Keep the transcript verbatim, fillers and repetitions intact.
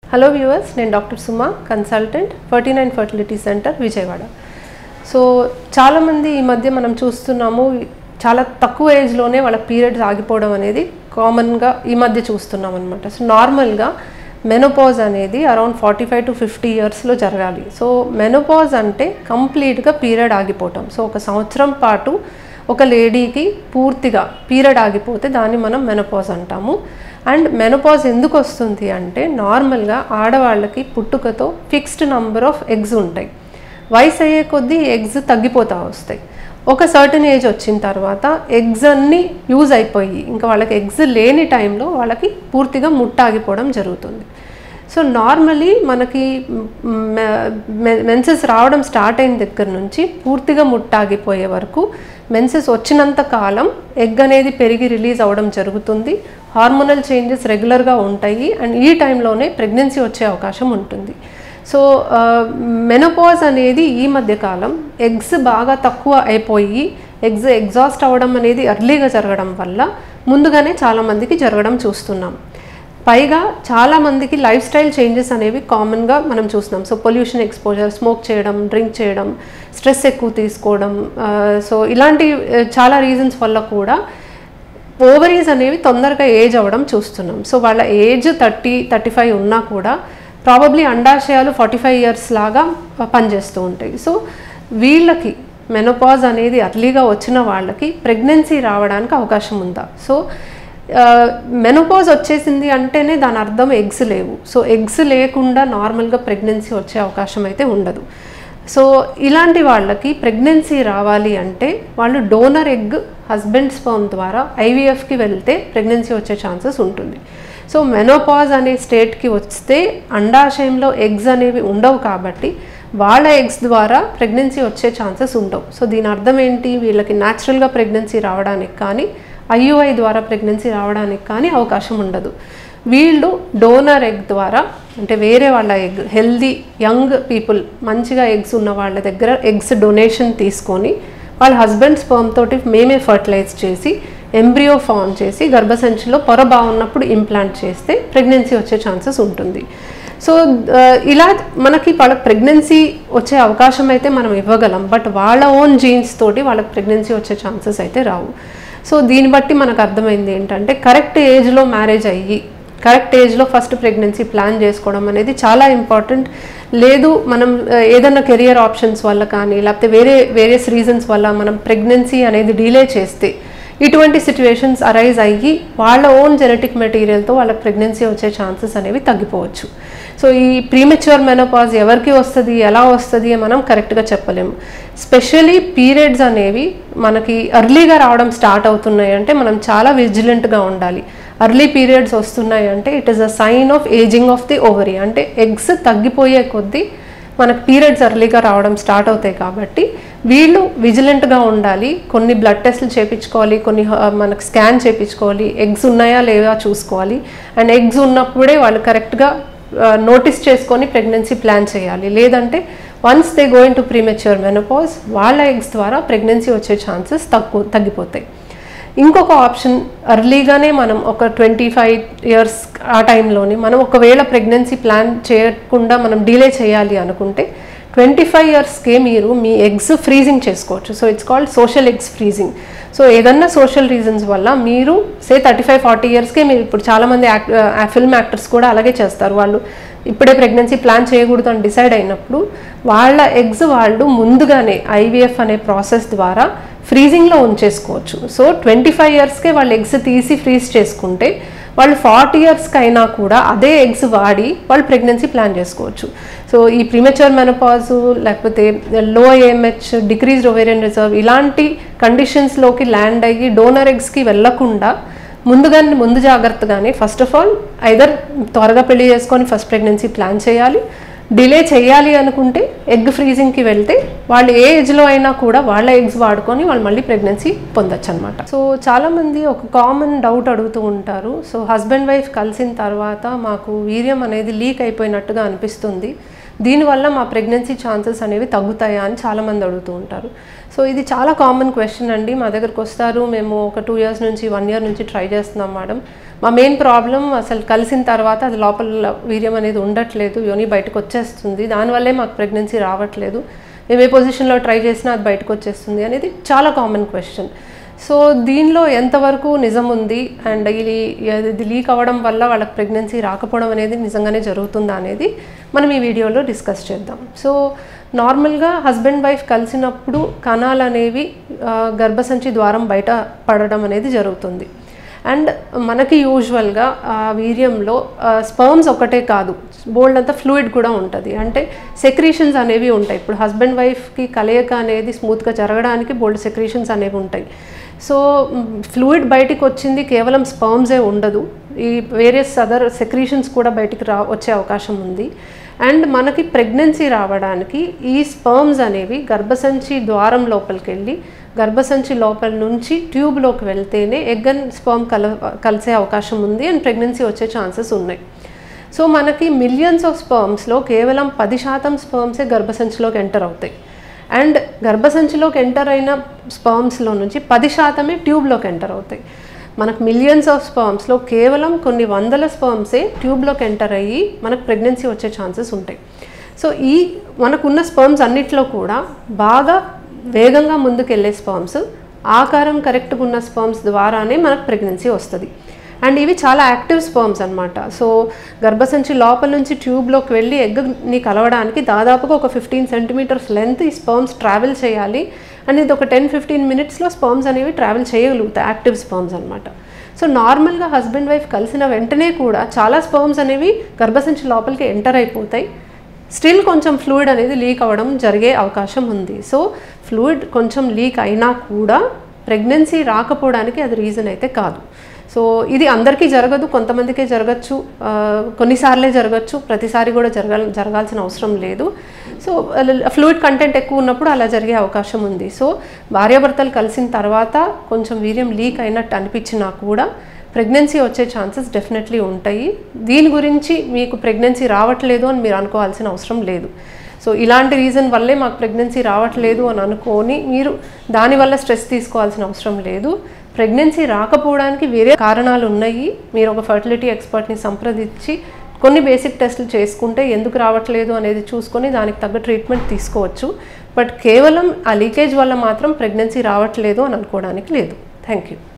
Hello viewers, నేను doctor Suma, consultant forty nine fertility centre Vijayawada. So చాలామంది ఈ మధ్య మనం చూస్తున్నాము, చాలా తక్కువ ఏజ్లోనే వాళ్ళ పీరియడ్స్ ఆగిపోవడం అనేది కామన్గా ఈ మధ్య చూస్తున్నాం అనమాట. సో నార్మల్గా మెనోపాజ్ అనేది around forty five to fifty ఇయర్స్లో జరగాలి. సో మెనోపాజ్ అంటే కంప్లీట్గా పీరియడ్ ఆగిపోవటం. సో ఒక సంవత్సరం పాటు ఒక లేడీకి పూర్తిగా పీరియడ్ ఆగిపోతే దాన్ని మనం మెనోపాజ్ అంటాము. అండ్ మెనోపాజ్ ఎందుకు వస్తుంది అంటే, నార్మల్గా ఆడవాళ్ళకి పుట్టుకతో ఫిక్స్డ్ నంబర్ ఆఫ్ ఎగ్స్ ఉంటాయి. వయసు అయ్యే కొద్దీ ఎగ్స్ తగ్గిపోతూ వస్తాయి. ఒక సర్టన్ ఏజ్ వచ్చిన తర్వాత ఎగ్స్ అన్నీ యూజ్ అయిపోయి ఇంకా వాళ్ళకి ఎగ్స్ లేని టైంలో వాళ్ళకి పూర్తిగా ముట్ట ఆగిపోవడం జరుగుతుంది. సో నార్మలీ మనకి మెన్సెస్ రావడం స్టార్ట్ అయిన దగ్గర నుంచి పూర్తిగా ముట్ట ఆగిపోయే వరకు మెన్సెస్ వచ్చినంత కాలం ఎగ్ అనేది పెరిగి రిలీజ్ అవ్వడం జరుగుతుంది. హార్మోనల్ చేంజెస్ రెగ్యులర్గా ఉంటాయి అండ్ ఈ టైంలోనే ప్రెగ్నెన్సీ వచ్చే అవకాశం ఉంటుంది. సో మెనోపాజ్ అనేది ఈ మధ్యకాలం ఎగ్స్ బాగా తక్కువ అయిపోయి ఎగ్స్ ఎగ్జాస్ట్ అవ్వడం అనేది ఎర్లీగా జరగడం వల్ల ముందుగానే చాలామందికి జరగడం చూస్తున్నాం. పైగా చాలామందికి లైఫ్ స్టైల్ చేంజెస్ అనేవి కామన్గా మనం చూస్తున్నాం. సో పొల్యూషన్ ఎక్స్పోజర్, స్మోక్ చేయడం, డ్రింక్ చేయడం, స్ట్రెస్ ఎక్కువ తీసుకోవడం, సో ఇలాంటి చాలా రీజన్స్ వల్ల కూడా ఓవరీస్ అనేవి తొందరగా ఏజ్ అవ్వడం చూస్తున్నాం. సో వాళ్ళ ఏజ్ థర్టీ థర్టీ ఫైవ్ ఉన్నా కూడా ప్రాబబ్లీ అండాశయాలు ఫార్టీ ఫైవ్ ఇయర్స్ లాగా పనిచేస్తూ ఉంటాయి. సో వీళ్ళకి మెనోపాజ్ అనేది అర్లీగా వచ్చిన వాళ్ళకి ప్రెగ్నెన్సీ రావడానికి అవకాశం ఉందా? సో మెనోపాజ్ వచ్చేసింది అంటేనే దాని అర్థం ఎగ్స్ లేవు. సో ఎగ్స్ లేకుండా నార్మల్గా ప్రెగ్నెన్సీ వచ్చే అవకాశం అయితే ఉండదు. సో ఇలాంటి వాళ్ళకి ప్రెగ్నెన్సీ రావాలి అంటే వాళ్ళు డోనర్ ఎగ్ హస్బెండ్ స్పర్మ్ ద్వారా ఐవీఎఫ్కి వెళ్తే ప్రెగ్నెన్సీ వచ్చే ఛాన్సెస్ ఉంటుంది. సో మెనోపాజ్ అనే స్టేట్కి వస్తే అండాశయంలో ఎగ్స్ అనేవి ఉండవు కాబట్టి వాళ్ళ ఎగ్స్ ద్వారా ప్రెగ్నెన్సీ వచ్చే ఛాన్సెస్ ఉండవు. సో దీని అర్థం ఏంటి? వీళ్ళకి న్యాచురల్గా ప్రెగ్నెన్సీ రావడానికి కానీ ఐయుఐ ద్వారా ప్రెగ్నెన్సీ రావడానికి కానీ అవకాశం ఉండదు. వీళ్ళు డోనర్ ఎగ్ ద్వారా, అంటే వేరే వాళ్ళ ఎగ్, హెల్దీ యంగ్ పీపుల్ మంచిగా ఎగ్స్ ఉన్న వాళ్ళ దగ్గర ఎగ్స్ డొనేషన్ తీసుకొని వాళ్ళ హస్బెండ్ స్పర్మ్ తోటి మేమే ఫర్టిలైజ్ చేసి ఎంబ్రియో ఫామ్ చేసి గర్భసంచిలో పొర బాగున్నప్పుడు ఇంప్లాంట్ చేస్తే ప్రెగ్నెన్సీ వచ్చే ఛాన్సెస్ ఉంటుంది. సో ఇలా మనకి వాళ్ళకి ప్రెగ్నెన్సీ వచ్చే అవకాశం అయితే మనం ఇవ్వగలం, బట్ వాళ్ళ ఓన్ జీన్స్ తోటి వాళ్ళకి ప్రెగ్నెన్సీ వచ్చే ఛాన్సెస్ అయితే రావు. సో దీన్ని బట్టి మనకు అర్థమైంది ఏంటంటే, కరెక్ట్ ఏజ్లో మ్యారేజ్ అయ్యి కరెక్ట్ ఏజ్లో ఫస్ట్ ప్రెగ్నెన్సీ ప్లాన్ చేసుకోవడం అనేది చాలా ఇంపార్టెంట్. లేదు మనం ఏదన్నా కెరియర్ ఆప్షన్స్ వల్ల కానీ లేకపోతే వేరే వేరియస్ రీజన్స్ వల్ల మనం ప్రెగ్నెన్సీ అనేది డిలే చేస్తే ఇటువంటి సిచ్యువేషన్స్ అరైజ్ అయ్యి వాళ్ళ ఓన్ జెనెటిక్ మెటీరియల్తో వాళ్ళకి ప్రెగ్నెన్సీ వచ్చే ఛాన్సెస్ అనేవి తగ్గిపోవచ్చు. సో ఈ ప్రీమెచ్యూర్ మెనోపాజ్ ఎవరికి వస్తుంది, ఎలా వస్తుంది మనం కరెక్ట్గా చెప్పలేము. స్పెషలీ పీరియడ్స్ అనేవి మనకి ఎర్లీగా రావడం స్టార్ట్ అవుతున్నాయి అంటే మనం చాలా విజిలెంట్గా ఉండాలి. ఎర్లీ పీరియడ్స్ వస్తున్నాయి అంటే it is a sign of ageing of the ovary, అంటే ఎగ్స్ తగ్గిపోయే కొద్దీ మనకు పీరియడ్స్ ఎర్లీగా రావడం స్టార్ట్ అవుతాయి. కాబట్టి వీళ్ళు విజిలెంట్గా ఉండాలి. కొన్ని బ్లడ్ టెస్ట్లు చేయించుకోవాలి, కొన్ని మనకు స్కాన్ చేయించుకోవాలి, ఎగ్స్ ఉన్నాయా లేవా చూసుకోవాలి. అండ్ ఎగ్స్ ఉన్నప్పుడే వాళ్ళు కరెక్ట్గా నోటీస్ చేసుకొని ప్రెగ్నెన్సీ ప్లాన్ చేయాలి. లేదంటే once they going to premature menopause వాళ్ళ ఎగ్స్ ద్వారా ప్రెగ్నెన్సీ వచ్చే ఛాన్సెస్ తక్కువ తగ్గిపోతాయి. ఇంకొక ఆప్షన్, ఎర్లీగానే మనం ఒక ట్వంటీ ఫైవ్ ఇయర్స్ ఆ టైంలోనే మనం ఒకవేళ ప్రెగ్నెన్సీ ప్లాన్ చేయకుండా మనం డిలే చేయాలి అనుకుంటే ట్వంటీ ఫైవ్ ఇయర్స్కే మీరు మీ ఎగ్స్ ఫ్రీజింగ్ చేసుకోవచ్చు. So it's called social eggs freezing. So ఏదన్నా సోషల్ రీజన్స్ వల్ల మీరు సే థర్టీ ఫైవ్ ఫార్టీ ఇయర్స్కే మీరు, ఇప్పుడు చాలామంది యాక్ట్ ఫిల్మ్ యాక్టర్స్ కూడా అలాగే చేస్తారు. వాళ్ళు ఇప్పుడే ప్రెగ్నెన్సీ ప్లాన్ చేయకూడదు అని డిసైడ్ అయినప్పుడు వాళ్ళ ఎగ్స్ వాళ్ళు ముందుగానే ఐవీఎఫ్ అనే ప్రాసెస్ ద్వారా ఫ్రీజింగ్లో ఉంచేసుకోవచ్చు. సో ట్వంటీ ఫైవ్ ఇయర్స్కే వాళ్ళు ఎగ్స్ తీసి ఫ్రీజ్ చేసుకుంటే వాళ్ళు ఫార్టీ ఇయర్స్కి అయినా కూడా అదే ఎగ్స్ వాడి వాళ్ళు ప్రెగ్నెన్సీ ప్లాన్ చేసుకోవచ్చు. సో ఈ ప్రీమెచ్యూర్ మెనోపాజ్ లేకపోతే లో ఏఎంహెచ్, డిక్రీజ్డ్ ఓవేరియన్ రిజర్వ్ ఇలాంటి కండిషన్స్లోకి ల్యాండ్ అయ్యి డోనర్ ఎగ్స్కి వెళ్ళకుండా ముందుగానే ముందు జాగ్రత్తగానే ఫస్ట్ ఆఫ్ ఆల్ ఐదర్ త్వరగా పెళ్లి చేసుకొని ఫస్ట్ ప్రెగ్నెన్సీ ప్లాన్ చేయాలి. డిలే చేయాలి అనుకుంటే ఎగ్ ఫ్రీజింగ్కి వెళ్తే వాళ్ళు ఏ ఏజ్లో అయినా కూడా వాళ్ళ ఎగ్స్ వాడుకొని వాళ్ళు మళ్ళీ ప్రెగ్నెన్సీ పొందొచ్చు అనమాట. సో చాలామంది ఒక కామన్ డౌట్ అడుగుతూ ఉంటారు. సో హస్బెండ్ వైఫ్ కలిసిన తర్వాత మాకు వీర్యం అనేది లీక్ అయిపోయినట్టుగా అనిపిస్తుంది, దీనివల్ల మా ప్రెగ్నెన్సీ ఛాన్సెస్ అనేవి తగ్గుతాయా అని చాలామంది అడుగుతూ ఉంటారు. సో ఇది చాలా కామన్ క్వశ్చన్ అండి. మా దగ్గరకు వస్తారు, మేము ఒక టూ ఇయర్స్ నుంచి వన్ ఇయర్ నుంచి ట్రై చేస్తున్నాం మేడం, మా మెయిన్ ప్రాబ్లం అసలు కలిసిన తర్వాత అది లోపల వీర్యం అనేది ఉండట్లేదు, యోని బయటకు వచ్చేస్తుంది, దానివల్లే మాకు ప్రెగ్నెన్సీ రావట్లేదు, మేము ఏ పొజిషన్లో ట్రై చేసినా అది బయటకు వచ్చేస్తుంది అనేది చాలా కామన్ క్వశ్చన్. సో దీనిలో ఎంతవరకు నిజం ఉంది అండ్ ఇది ఇది లీక్ అవ్వడం వల్ల వాళ్ళకి ప్రెగ్నెన్సీ రాకపోవడం అనేది నిజంగానే జరుగుతుందా అనేది మనం ఈ వీడియోలో డిస్కస్ చేద్దాం. సో నార్మల్గా హస్బెండ్ వైఫ్ కలిసినప్పుడు కణాలు అనేవి గర్భసంచి ద్వారం బయట పడడం అనేది జరుగుతుంది. అండ్ మనకి యూజువల్గా వీర్యంలో స్పర్మ్స్ ఒకటే కాదు, బోల్డ్ అంతా ఫ్లూయిడ్ కూడా ఉంటుంది, అంటే సెక్రీషన్స్ అనేవి ఉంటాయి. ఇప్పుడు హస్బెండ్ వైఫ్కి కలయిక అనేది స్మూత్గా జరగడానికి బోల్డ్ సెక్రీషన్స్ అనేవి ఉంటాయి. సో ఫ్లూయిడ్ బయటికి వచ్చింది కేవలం స్పర్మ్సే ఉండదు, ఈ వేరియస్ అదర్ సెక్రీషన్స్ కూడా బయటికి రా వచ్చే అవకాశం ఉంది. అండ్ మనకి ప్రెగ్నెన్సీ రావడానికి ఈ స్పర్మ్స్ అనేవి గర్భసంచి ద్వారం లోపలికి వెళ్ళి గర్భసంచి లోపల నుంచి ట్యూబ్లోకి వెళ్తేనే ఎగ్ అండ్ స్పర్మ్ కల కలిసే అవకాశం ఉంది అండ్ ప్రెగ్నెన్సీ వచ్చే ఛాన్సెస్ ఉన్నాయి. సో మనకి మిలియన్స్ ఆఫ్ స్పర్మ్స్లో కేవలం పది శాతం స్పర్మ్సే గర్భసంచిలోకి ఎంటర్ అవుతాయి. అండ్ గర్భసంచిలోకి ఎంటర్ అయిన స్పర్మ్స్లో నుంచి పది శాతమే ట్యూబ్లోకి ఎంటర్ అవుతాయి. మనకు మిలియన్స్ ఆఫ్ స్పర్మ్స్లో కేవలం కొన్ని వందల స్పర్మ్సే ట్యూబ్లోకి ఎంటర్ అయ్యి మనకు ప్రెగ్నెన్సీ వచ్చే ఛాన్సెస్ ఉంటాయి. సో ఈ మనకున్న స్పర్మ్స్ అన్నిట్లో కూడా బాగా వేగంగా ముందుకెళ్ళే స్పర్మ్స్, ఆకారం కరెక్ట్గా ఉన్న స్పర్మ్స్ ద్వారానే మనకు ప్రెగ్నెన్సీ వస్తుంది. అండ్ ఇవి చాలా యాక్టివ్ స్పర్మ్స్ అనమాట. సో గర్భసంచి లోపల నుంచి ట్యూబ్లోకి వెళ్ళి ఎగ్ని కలవడానికి దాదాపుగా ఒక ఫిఫ్టీన్ సెంటీమీటర్స్ లెంత్ ఈ స్పర్మ్స్ ట్రావెల్ చేయాలి. అండ్ ఇది ఒక టెన్ ఫిఫ్టీన్ మినిట్స్లో స్పర్మ్స్ అనేవి ట్రావెల్ చేయగలుగుతాయి, యాక్టివ్ స్పర్మ్స్ అనమాట. సో నార్మల్గా హస్బెండ్ వైఫ్ కలిసిన వెంటనే కూడా చాలా స్పర్మ్స్ అనేవి గర్భసంచి లోపలికి ఎంటర్ అయిపోతాయి, స్టిల్ కొంచెం ఫ్లూయిడ్ అనేది లీక్ అవ్వడం జరిగే అవకాశం ఉంది. సో ఫ్లూయిడ్ కొంచెం లీక్ అయినా కూడా ప్రెగ్నెన్సీ రాకపోవడానికి అది రీజన్ అయితే కాదు. సో ఇది అందరికీ జరగదు, కొంతమందికే జరగచ్చు, కొన్నిసార్లే జరగచ్చు, ప్రతిసారి కూడా జరగాల జరగాల్సిన అవసరం లేదు. సో ఫ్లూయిడ్ కంటెంట్ ఎక్కువ ఉన్నప్పుడు అలా జరిగే అవకాశం ఉంది. సో భార్యాభర్తలు కలిసిన తర్వాత కొంచెం వీర్యం లీక్ అయినట్టు అనిపించినా కూడా ప్రెగ్నెన్సీ వచ్చే ఛాన్సెస్ డెఫినెట్లీ ఉంటాయి. దీని గురించి మీకు ప్రెగ్నెన్సీ రావట్లేదు అని మీరు అనుకోవాల్సిన అవసరం లేదు. సో ఇలాంటి రీజన్ వల్లే మాకు ప్రెగ్నెన్సీ రావట్లేదు అని అనుకొని మీరు దానివల్ల స్ట్రెస్ తీసుకోవాల్సిన అవసరం లేదు. ప్రెగ్నెన్సీ రాకపోవడానికి వేరే కారణాలు ఉన్నాయి. మీరు ఒక ఫర్టిలిటీ ఎక్స్పర్ట్ని సంప్రదించి కొన్ని బేసిక్ టెస్టులు చేసుకుంటే ఎందుకు రావట్లేదు అనేది చూసుకొని దానికి తగ్గ ట్రీట్మెంట్ తీసుకోవచ్చు. బట్ కేవలం ఆ లీకేజ్ వల్ల మాత్రం ప్రెగ్నెన్సీ రావట్లేదు అని అనుకోవడానికి లేదు. Thank you.